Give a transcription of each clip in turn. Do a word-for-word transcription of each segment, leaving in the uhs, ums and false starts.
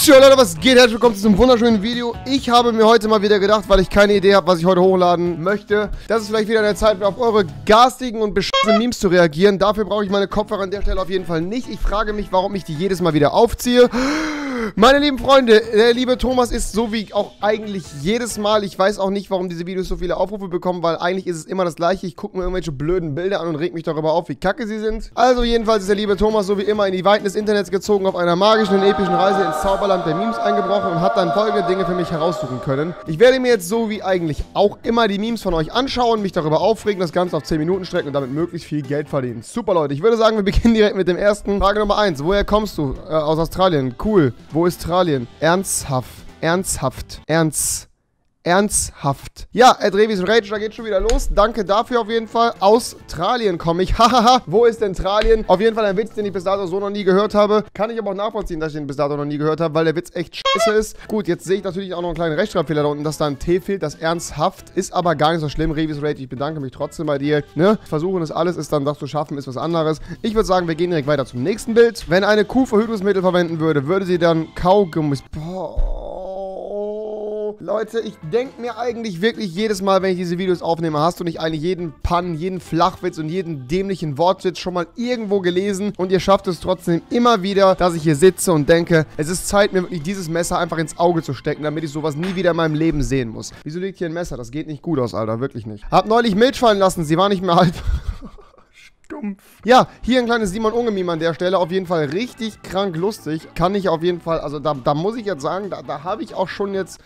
Yo Leute, was geht? Herzlich willkommen zu diesem wunderschönen Video. Ich habe mir heute mal wieder gedacht, weil ich keine Idee habe, was ich heute hochladen möchte, dass es vielleicht wieder eine Zeit wäre, auf eure garstigen und beschissenen Memes zu reagieren. Dafür brauche ich meine Kopfhörer an der Stelle auf jeden Fall nicht. Ich frage mich, warum ich die jedes Mal wieder aufziehe. Meine lieben Freunde, der liebe Thomas ist so wie auch eigentlich jedes Mal. Ich weiß auch nicht, warum diese Videos so viele Aufrufe bekommen, weil eigentlich ist es immer das Gleiche. Ich gucke mir irgendwelche blöden Bilder an und reg mich darüber auf, wie kacke sie sind. Also jedenfalls ist der liebe Thomas so wie immer in die Weiten des Internets gezogen, auf einer magischen und epischen Reise ins Zauberland der Memes eingebrochen und hat dann folgende Dinge für mich heraussuchen können. Ich werde mir jetzt so wie eigentlich auch immer die Memes von euch anschauen, mich darüber aufregen, das Ganze auf zehn Minuten strecken und damit möglichst viel Geld verdienen. Super Leute, ich würde sagen, wir beginnen direkt mit dem ersten. Frage Nummer eins. Woher kommst du? Äh, aus Australien. Cool. Wo ist Australien? Ernsthaft. Ernsthaft. Ernst. Ernsthaft. Ja, Ed Revis Rage, da geht schon wieder los. Danke dafür auf jeden Fall. Australien komme ich. Hahaha. Wo ist denn Australien? Auf jeden Fall ein Witz, den ich bis dato so noch nie gehört habe. Kann ich aber auch nachvollziehen, dass ich den bis dato noch nie gehört habe, weil der Witz echt scheiße ist. Gut, jetzt sehe ich natürlich auch noch einen kleinen Rechtschreibfehler da unten, dass da ein T fehlt. Das Ernsthaft ist aber gar nicht so schlimm. Revis Rage, ich bedanke mich trotzdem bei dir. Ne? Versuchen es alles ist dann doch zu schaffen, ist was anderes. Ich würde sagen, wir gehen direkt weiter zum nächsten Bild. Wenn eine Kuh Verhütungsmittel verwenden würde, würde sie dann Kaugummis... Boah. Leute, ich denke mir eigentlich wirklich jedes Mal, wenn ich diese Videos aufnehme, hast du nicht eigentlich jeden Pannen, jeden Flachwitz und jeden dämlichen Wortwitz schon mal irgendwo gelesen und ihr schafft es trotzdem immer wieder, dass ich hier sitze und denke, es ist Zeit, mir wirklich dieses Messer einfach ins Auge zu stecken, damit ich sowas nie wieder in meinem Leben sehen muss. Wieso liegt hier ein Messer? Das geht nicht gut aus, Alter, wirklich nicht. Hab neulich Milch fallen lassen, sie war nicht mehr halb... Stumpf. Ja, hier ein kleines Simon Unge-Meme an der Stelle. Auf jeden Fall richtig krank lustig. Kann ich auf jeden Fall, also da, da muss ich jetzt sagen, da, da habe ich auch schon jetzt...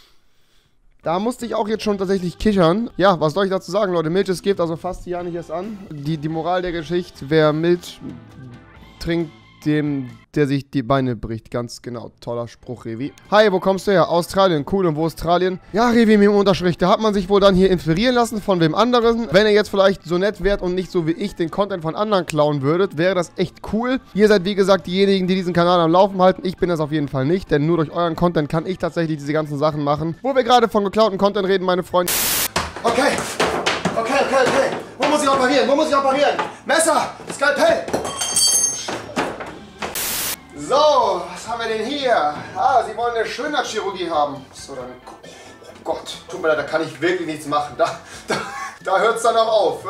Da musste ich auch jetzt schon tatsächlich kichern. Ja, was soll ich dazu sagen, Leute? Milch ist Gift, also fasst die ja nicht erst an. Die, die Moral der Geschichte, wer Milch trinkt, dem, der sich die Beine bricht. Ganz genau. Toller Spruch, Revi. Hi, wo kommst du her? Australien. Cool. Und wo ist Australien? Ja, Revi mit dem Unterstrich. Da hat man sich wohl dann hier inspirieren lassen von wem anderen. Wenn ihr jetzt vielleicht so nett wärt und nicht so wie ich den Content von anderen klauen würdet, wäre das echt cool. Ihr seid, wie gesagt, diejenigen, die diesen Kanal am Laufen halten. Ich bin das auf jeden Fall nicht, denn nur durch euren Content kann ich tatsächlich diese ganzen Sachen machen. Wo wir gerade von geklauten Content reden, meine Freunde. Okay. Okay, okay, okay. Wo muss ich operieren? Wo muss ich operieren? Messer! Skalpell! So, was haben wir denn hier? Ah, Sie wollen eine Schönheitschirurgie haben. So, dann... Oh Gott, tut mir leid, da kann ich wirklich nichts machen. Da, da, da hört es dann auch auf.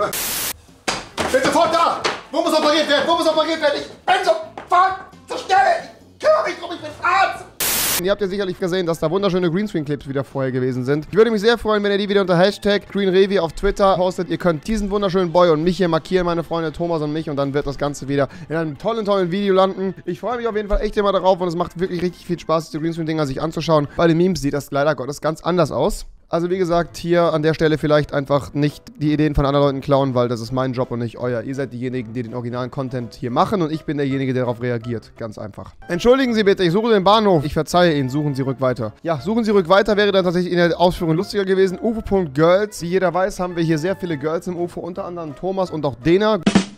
Bin sofort da! Wo muss operiert werden? Wo muss operiert werden? Ich bin sofort zur Stelle! Ich kümmere mich drum, ich bin Arzt! Ihr habt ja sicherlich gesehen, dass da wunderschöne Greenscreen-Clips wieder vorher gewesen sind. Ich würde mich sehr freuen, wenn ihr die wieder unter Hashtag GreenRevi auf Twitter postet. Ihr könnt diesen wunderschönen Boy und mich hier markieren, meine Freunde Thomas und mich, und dann wird das Ganze wieder in einem tollen, tollen Video landen. Ich freue mich auf jeden Fall echt immer darauf und es macht wirklich richtig viel Spaß, diese Greenscreen-Dinger sich anzuschauen. Bei den Memes sieht das leider Gottes ganz anders aus. Also wie gesagt, hier an der Stelle vielleicht einfach nicht die Ideen von anderen Leuten klauen, weil das ist mein Job und nicht euer. Ihr seid diejenigen, die den originalen Content hier machen und ich bin derjenige, der darauf reagiert. Ganz einfach. Entschuldigen Sie bitte, ich suche den Bahnhof. Ich verzeihe Ihnen, suchen Sie rück weiter. Ja, suchen Sie rück weiter wäre dann tatsächlich in der Ausführung lustiger gewesen. U F O.Girls. Wie jeder weiß, haben wir hier sehr viele Girls im U F O, unter anderem Thomas und auch Dena.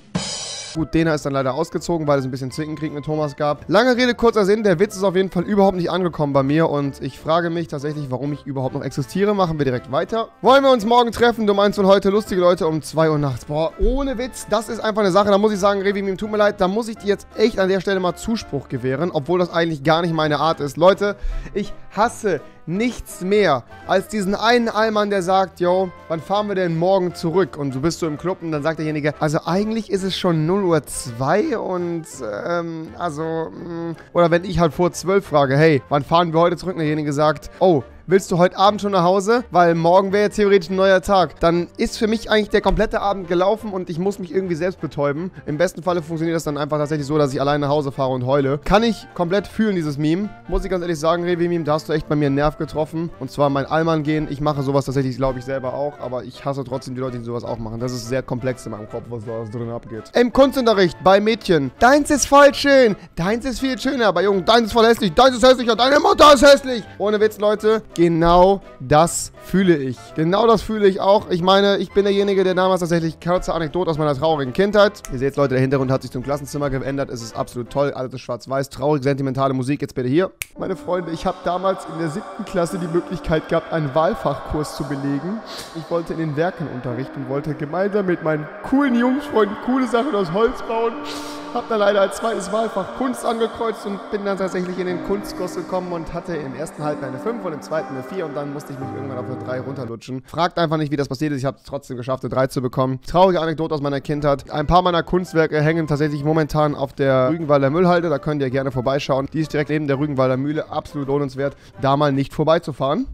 Gut, Dena ist dann leider ausgezogen, weil es ein bisschen Zickenkrieg mit Thomas gab. Lange Rede, kurzer Sinn, der Witz ist auf jeden Fall überhaupt nicht angekommen bei mir und ich frage mich tatsächlich, warum ich überhaupt noch existiere. Machen wir direkt weiter. Wollen wir uns morgen treffen? Du meinst wohl heute lustige Leute um zwei Uhr nachts. Boah, ohne Witz, das ist einfach eine Sache, da muss ich sagen, Revi, mir tut mir leid, da muss ich dir jetzt echt an der Stelle mal Zuspruch gewähren, obwohl das eigentlich gar nicht meine Art ist. Leute, ich hasse nichts mehr als diesen einen Allmann, der sagt, yo, wann fahren wir denn morgen zurück? Und du bist so im Club und dann sagt derjenige, also eigentlich ist es schon null Uhr zwei und, ähm, also, mh, oder wenn ich halt vor zwölf frage, hey, wann fahren wir heute zurück? Und derjenige sagt, oh, willst du heute Abend schon nach Hause? Weil morgen wäre ja theoretisch ein neuer Tag. Dann ist für mich eigentlich der komplette Abend gelaufen und ich muss mich irgendwie selbst betäuben. Im besten Falle funktioniert das dann einfach tatsächlich so, dass ich alleine nach Hause fahre und heule. Kann ich komplett fühlen, dieses Meme. Muss ich ganz ehrlich sagen, Revi-Meme, da hast du echt bei mir einen Nerv getroffen. Und zwar mein Allmann gehen. Ich mache sowas tatsächlich, glaube ich, selber auch. Aber ich hasse trotzdem die Leute, die sowas auch machen. Das ist sehr komplex in meinem Kopf, was da drin abgeht. Im Kunstunterricht bei Mädchen. Deins ist voll schön. Deins ist viel schöner. Bei Jungen, deins ist voll hässlich. Deins ist hässlicher. Deine Mutter ist hässlich. Ohne Witz, Leute. Genau das fühle ich. Genau das fühle ich auch. Ich meine, ich bin derjenige, der damals tatsächlich kurze Anekdote aus meiner traurigen Kindheit. Ihr seht, Leute, der Hintergrund hat sich zum Klassenzimmer geändert. Es ist absolut toll. Alles ist schwarz-weiß. Traurig, sentimentale Musik. Jetzt bitte hier. Meine Freunde, ich habe damals in der siebten Klasse die Möglichkeit gehabt, einen Wahlfachkurs zu belegen. Ich wollte in den Werkenunterricht und wollte gemeinsam mit meinen coolen Jungsfreunden coole Sachen aus Holz bauen. Hab dann leider als zweites Wahlfach Kunst angekreuzt und bin dann tatsächlich in den Kunstkurs gekommen und hatte im ersten Halbjahr eine fünf und im zweiten eine vier und dann musste ich mich irgendwann auf eine drei runterlutschen. Fragt einfach nicht, wie das passiert ist. Ich habe es trotzdem geschafft, eine drei zu bekommen. Traurige Anekdote aus meiner Kindheit. Ein paar meiner Kunstwerke hängen tatsächlich momentan auf der Rügenwalder Müllhalde. Da könnt ihr gerne vorbeischauen. Die ist direkt neben der Rügenwalder Mühle. Absolut lohnenswert, da mal nicht vorbeizufahren.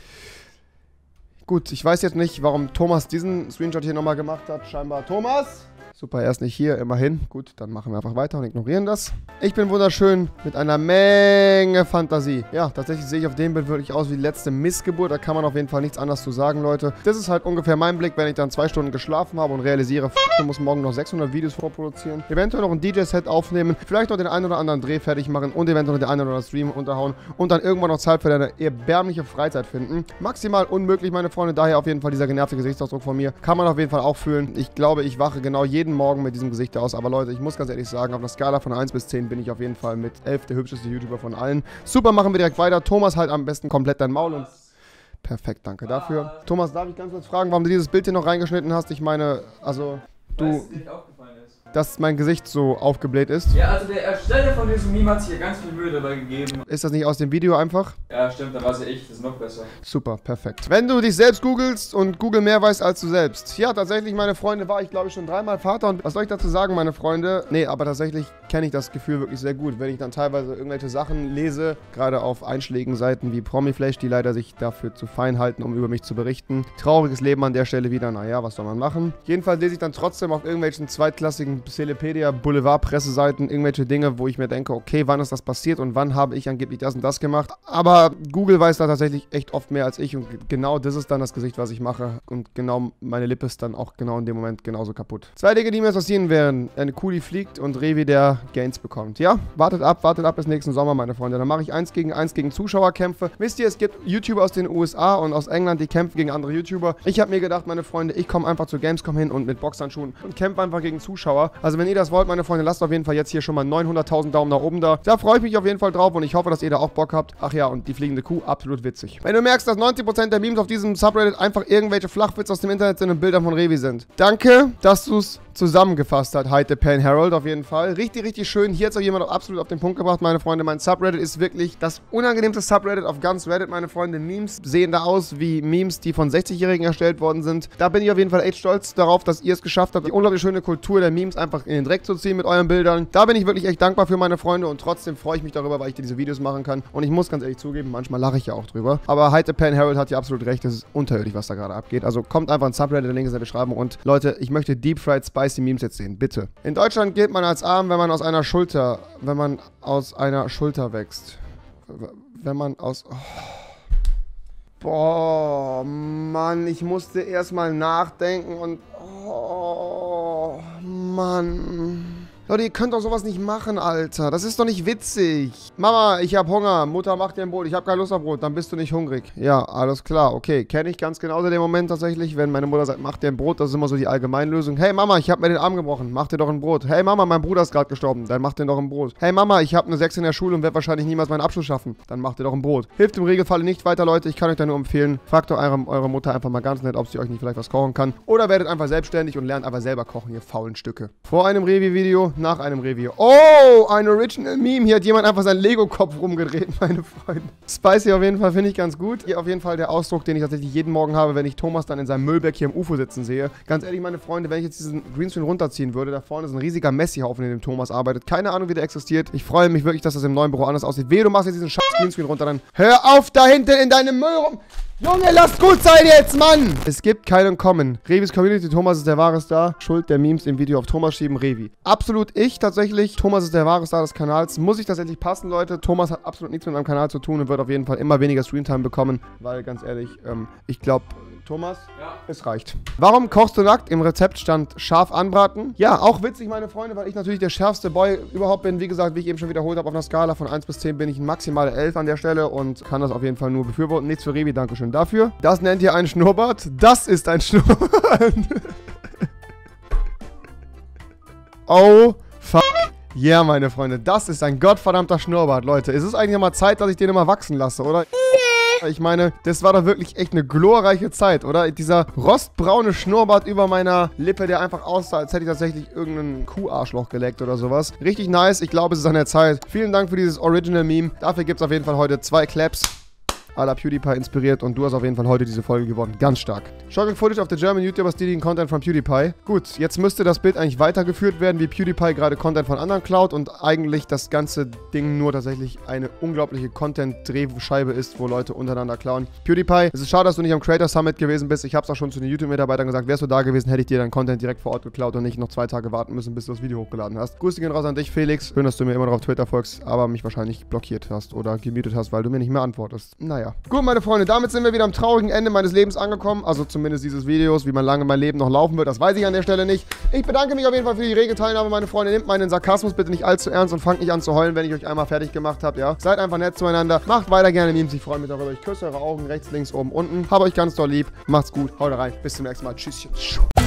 Gut, ich weiß jetzt nicht, warum Thomas diesen Screenshot hier nochmal gemacht hat. Scheinbar Thomas. Super, er ist nicht hier, immerhin. Gut, dann machen wir einfach weiter und ignorieren das. Ich bin wunderschön mit einer Menge Fantasie. Ja, tatsächlich sehe ich auf dem Bild wirklich aus wie die letzte Missgeburt. Da kann man auf jeden Fall nichts anderes zu sagen, Leute. Das ist halt ungefähr mein Blick, wenn ich dann zwei Stunden geschlafen habe und realisiere, f***, ich muss morgen noch sechshundert Videos vorproduzieren. Eventuell noch ein D J-Set aufnehmen, vielleicht noch den einen oder anderen Dreh fertig machen und eventuell noch den einen oder anderen Stream unterhauen und dann irgendwann noch Zeit für deine erbärmliche Freizeit finden. Maximal unmöglich, meine Freunde. Daher auf jeden Fall dieser genervte Gesichtsausdruck von mir. Kann man auf jeden Fall auch fühlen. Ich glaube, ich wache genau jeden Morgen mit diesem Gesicht aus. Aber Leute, ich muss ganz ehrlich sagen, auf einer Skala von eins bis zehn bin ich auf jeden Fall mit elf der hübscheste YouTuber von allen. Super, machen wir direkt weiter. Thomas, halt am besten komplett dein Maul und... Perfekt, danke dafür. Thomas, darf ich ganz kurz fragen, warum du dieses Bild hier noch reingeschnitten hast? Ich meine, also, du... Weil es nicht aufgefallen ist. Dass mein Gesicht so aufgebläht ist. Ja, also der Ersteller von diesem Meme hat hier ganz viel Mühe dabei gegeben. Ist das nicht aus dem Video einfach? Ja, stimmt, da war es ich, das ist noch besser. Super, perfekt. Wenn du dich selbst googelst und Google mehr weiß als du selbst. Ja, tatsächlich, meine Freunde, war ich glaube ich schon dreimal Vater. Und was soll ich dazu sagen, meine Freunde? Nee, aber tatsächlich kenne ich das Gefühl wirklich sehr gut. Wenn ich dann teilweise irgendwelche Sachen lese, gerade auf einschlägigen Seiten wie Promiflash, die leider sich dafür zu fein halten, um über mich zu berichten. Trauriges Leben an der Stelle wieder. Naja, was soll man machen? Jedenfalls lese ich dann trotzdem auf irgendwelchen zweitklassigen Celepedia, Boulevard-Presseseiten irgendwelche Dinge, wo ich mir denke, okay, wann ist das passiert und wann habe ich angeblich das und das gemacht. Aber Google weiß da tatsächlich echt oft mehr als ich und genau das ist dann das Gesicht, was ich mache und genau meine Lippe ist dann auch genau in dem Moment genauso kaputt. Zwei Dinge, die mir passieren wären, eine Kuh, die fliegt und Revi, der Gains bekommt. Ja, wartet ab, wartet ab bis nächsten Sommer, meine Freunde. Dann mache ich eins gegen eins gegen Zuschauerkämpfe. Wisst ihr, es gibt YouTuber aus den U S A und aus England, die kämpfen gegen andere YouTuber. Ich habe mir gedacht, meine Freunde, ich komme einfach zu Gamescom hin und mit Boxhandschuhen und kämpfe einfach gegen Zuschauer. Also wenn ihr das wollt, meine Freunde, lasst auf jeden Fall jetzt hier schon mal neunhunderttausend Daumen nach oben da. Da freue ich mich auf jeden Fall drauf und ich hoffe, dass ihr da auch Bock habt. Ach ja, und die fliegende Kuh, absolut witzig. Wenn du merkst, dass neunzig Prozent der Memes auf diesem Subreddit einfach irgendwelche Flachwitze aus dem Internet sind und Bilder von Revi sind. Danke, dass du es zusammengefasst hat, Hyde the Pan Herald auf jeden Fall. Richtig, richtig schön. Hier hat es auch jemand absolut auf den Punkt gebracht, meine Freunde. Mein Subreddit ist wirklich das unangenehmste Subreddit auf ganz Reddit, meine Freunde. Memes sehen da aus wie Memes, die von sechzigjährigen erstellt worden sind. Da bin ich auf jeden Fall echt stolz darauf, dass ihr es geschafft habt, die unglaublich schöne Kultur der Memes einfach in den Dreck zu ziehen mit euren Bildern. Da bin ich wirklich echt dankbar für, meine Freunde, und trotzdem freue ich mich darüber, weil ich dir diese Videos machen kann. Und ich muss ganz ehrlich zugeben, manchmal lache ich ja auch drüber. Aber Hyde the Pan Herald hat ja absolut recht, das ist unterirdisch, was da gerade abgeht. Also kommt einfach ins Subreddit, der Link ist in der Beschreibung. Und Leute, ich möchte Deep Fried Spicy Memes jetzt sehen. Bitte. In Deutschland gilt man als arm, wenn man aus einer Schulter, wenn man aus einer Schulter wächst. Wenn man aus... Oh. Boah, Mann, ich musste erstmal nachdenken und... Oh, Mann... Leute, ihr könnt doch sowas nicht machen, Alter. Das ist doch nicht witzig. Mama, ich hab Hunger. Mutter, mach dir ein Brot. Ich hab keine Lust auf Brot. Dann bist du nicht hungrig. Ja, alles klar. Okay, kenne ich ganz genauso den Moment tatsächlich, wenn meine Mutter sagt, mach dir ein Brot. Das ist immer so die Allgemeinlösung. Hey, Mama, ich hab mir den Arm gebrochen. Mach dir doch ein Brot. Hey, Mama, mein Bruder ist gerade gestorben. Dann mach dir doch ein Brot. Hey, Mama, ich hab eine sechs in der Schule und werde wahrscheinlich niemals meinen Abschluss schaffen. Dann mach dir doch ein Brot. Hilft im Regelfall nicht weiter, Leute. Ich kann euch da nur empfehlen, fragt doch eure, eure Mutter einfach mal ganz nett, ob sie euch nicht vielleicht was kochen kann. Oder werdet einfach selbstständig und lernt einfach selber kochen, ihr faulen Stücke. Vor einem Revi-Video, nach einem Revi. Oh, ein Original Meme. Hier hat jemand einfach seinen Lego-Kopf rumgedreht, meine Freunde. Spicy auf jeden Fall, finde ich ganz gut. Hier auf jeden Fall der Ausdruck, den ich tatsächlich jeden Morgen habe, wenn ich Thomas dann in seinem Müllberg hier im U F O sitzen sehe. Ganz ehrlich, meine Freunde, wenn ich jetzt diesen Greenscreen runterziehen würde, da vorne ist ein riesiger Messi-Haufen, in dem Thomas arbeitet. Keine Ahnung, wie der existiert. Ich freue mich wirklich, dass das im neuen Büro anders aussieht. Wehe, du machst jetzt diesen scheiß Greenscreen runter, dann hör auf, da hinten in deinem Müll rum... Junge, lasst gut sein jetzt, Mann! Es gibt keinen Kommen. Revis Community, Thomas ist der wahre Star. Schuld der Memes im Video auf Thomas schieben, Revi. Absolut ich tatsächlich. Thomas ist der wahre Star des Kanals. Muss ich tatsächlich passen, Leute. Thomas hat absolut nichts mit meinem Kanal zu tun und wird auf jeden Fall immer weniger Streamtime bekommen. Weil, ganz ehrlich, ähm, ich glaube... Thomas? Ja. Es reicht. Warum kochst du nackt? Im Rezept stand scharf anbraten. Ja, auch witzig, meine Freunde, weil ich natürlich der schärfste Boy überhaupt bin. Wie gesagt, wie ich eben schon wiederholt habe, auf einer Skala von eins bis zehn bin ich ein maximale elf an der Stelle und kann das auf jeden Fall nur befürworten. Nichts für Revi, dankeschön dafür. Das nennt ihr einen Schnurrbart. Das ist ein Schnurrbart. Oh, fuck. Ja, yeah, meine Freunde, das ist ein gottverdammter Schnurrbart, Leute. Es ist eigentlich mal Zeit, dass ich den immer wachsen lasse, oder? Nee. Ich meine, das war doch wirklich echt eine glorreiche Zeit, oder? Dieser rostbraune Schnurrbart über meiner Lippe, der einfach aussah, als hätte ich tatsächlich irgendeinen Kuharschloch geleckt oder sowas. Richtig nice. Ich glaube, es ist an der Zeit. Vielen Dank für dieses Original-Meme. Dafür gibt es auf jeden Fall heute zwei Claps. à la PewDiePie inspiriert und du hast auf jeden Fall heute diese Folge gewonnen. Ganz stark. Shocking Footage of the German YouTuber stealing Content from PewDiePie. Gut, jetzt müsste das Bild eigentlich weitergeführt werden, wie PewDiePie gerade Content von anderen klaut und eigentlich das ganze Ding nur tatsächlich eine unglaubliche Content-Drehscheibe ist, wo Leute untereinander klauen. PewDiePie, es ist schade, dass du nicht am Creator Summit gewesen bist. Ich habe es auch schon zu den YouTube-Mitarbeitern gesagt, wärst du da gewesen, hätte ich dir deinen Content direkt vor Ort geklaut und nicht noch zwei Tage warten müssen, bis du das Video hochgeladen hast. Grüße gehen raus an dich, Felix. Schön, dass du mir immer noch auf Twitter folgst, aber mich wahrscheinlich blockiert hast oder gemutet hast, weil du mir nicht mehr antwortest. Naja. Gut, meine Freunde, damit sind wir wieder am traurigen Ende meines Lebens angekommen. Also zumindest dieses Videos, wie man lange mein Leben noch laufen wird, das weiß ich an der Stelle nicht. Ich bedanke mich auf jeden Fall für die rege Teilnahme, meine Freunde. Nehmt meinen Sarkasmus bitte nicht allzu ernst und fangt nicht an zu heulen, wenn ich euch einmal fertig gemacht habe, ja. Seid einfach nett zueinander. Macht weiter gerne Memes, ich freue mich darüber. Ich küsse eure Augen rechts, links, oben, unten. Hab euch ganz doll lieb. Macht's gut, haut rein. Bis zum nächsten Mal. Tschüsschen.